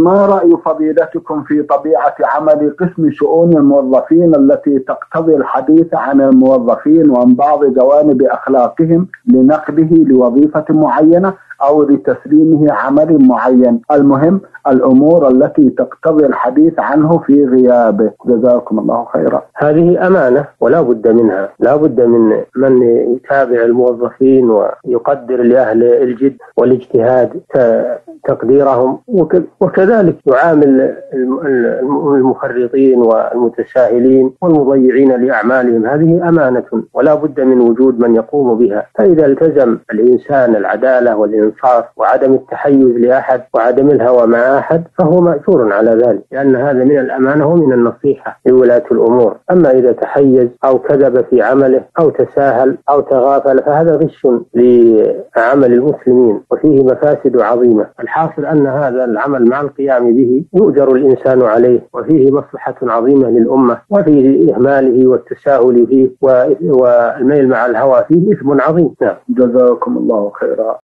ما رأي فضيلتكم في طبيعة عمل قسم شؤون الموظفين التي تقتضي الحديث عن الموظفين وعن بعض جوانب أخلاقهم لنقله لوظيفة معينة أو لتسليمه عمل معين، المهم الأمور التي تقتضي الحديث عنه في غيابه؟ جزاكم الله خيرا. هذه أمانة ولا بد منها، لا بد من يتابع الموظفين ويقدر لأهل الجد والاجتهاد تقديرهم، وكذلك يعامل المفرطين والمتساهلين والمضيعين لأعمالهم. هذه أمانة ولا بد من وجود من يقوم بها. فإذا التزم الإنسان العدالة والإنصاف وعدم التحيز لأحد وعدم الهوى مع أحد فهو مأجور على ذلك، لأن هذا من الأمانة ومن النصيحة لولاة الأمور. أما إذا تحيز أو كذب في عمله أو تساهل أو تغافل فهذا غش لعمل المسلمين وفيه مفاسد عظيمة. الحاصل أن هذا العمل مع القيام به يؤجر الإنسان عليه وفيه مصلحة عظيمة للأمة، وفيه إهماله والتساهل فيه والميل مع الهوى فيه إثم عظيم. جزاكم الله خيرا.